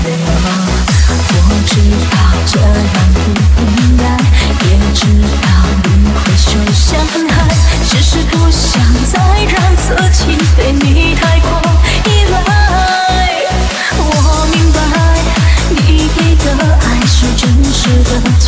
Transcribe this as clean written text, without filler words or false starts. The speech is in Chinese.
我知道这样不应该，也知道你会受伤害，只是不想再让自己对你太过依赖。我明白，你给的爱是真实的。